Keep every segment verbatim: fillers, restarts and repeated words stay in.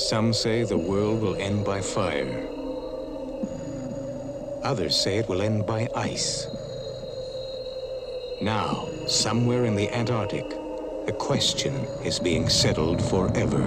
Some say the world will end by fire. Others say it will end by ice. Now, somewhere in the Antarctic, the question is being settled forever.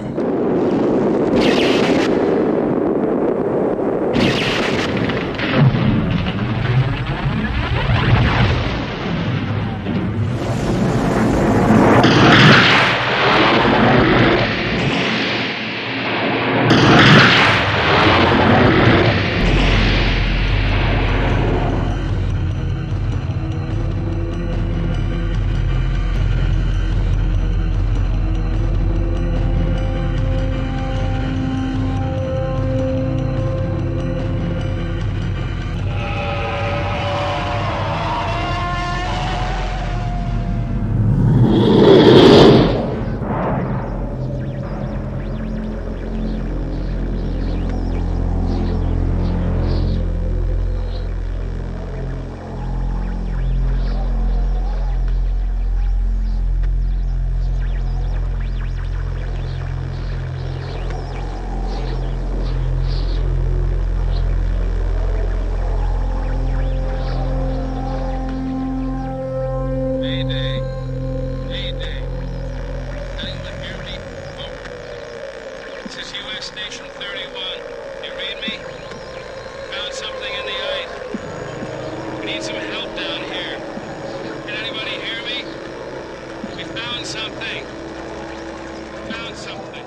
This is U S Station thirty-one. You read me? Found something in the ice. We need some help down here. Can anybody hear me? We found something. Found something.